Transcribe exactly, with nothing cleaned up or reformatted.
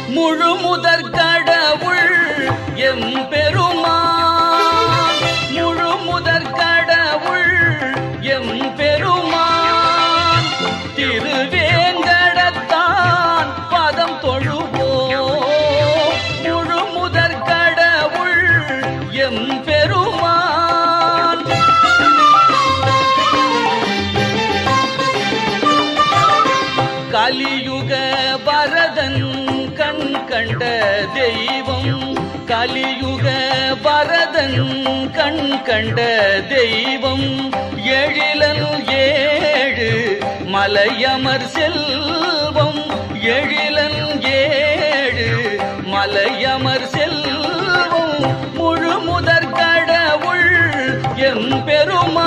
முழு முதற் கடவுள் எம்பெருமான் முழு முதற் கடவுள் எம்பெருமான் திருவேங்கடத்தான் பதம் தொழுவோம் முழு முதற் கடவுள் எம்பெருமான் கலியுக வரதன் கண் கண்ட தெய்வம் கலியுக வரதன் கண் கண்ட தெய்வம் எழிலன் ஏழு மலையமர் செல்வம் எழிலன் ஏழு மலையமர் செல்வம் முழு முதற் கடவுள் எம்பெருமான்